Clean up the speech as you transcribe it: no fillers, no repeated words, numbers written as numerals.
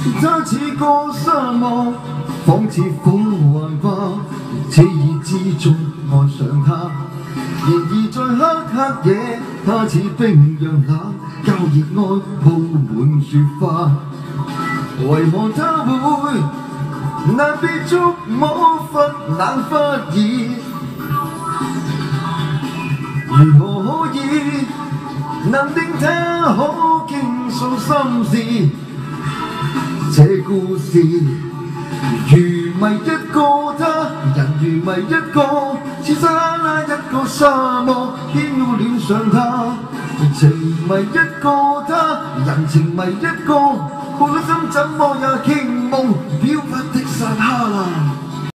他似個沙漠，仿似風幻化，恣意之中愛上他。然而在黑夜，他似冰讓冷，教熱愛鋪滿雪花。為何他會難被觸摸，忽冷忽熱？如何可以能令他可傾訴心事？這故事如迷一個他，人如迷一個，似沙拉一個沙漠，偏要戀上他。情迷一個他，人情迷一個，無論心怎麼也傾夢，飄忽的撒哈拉。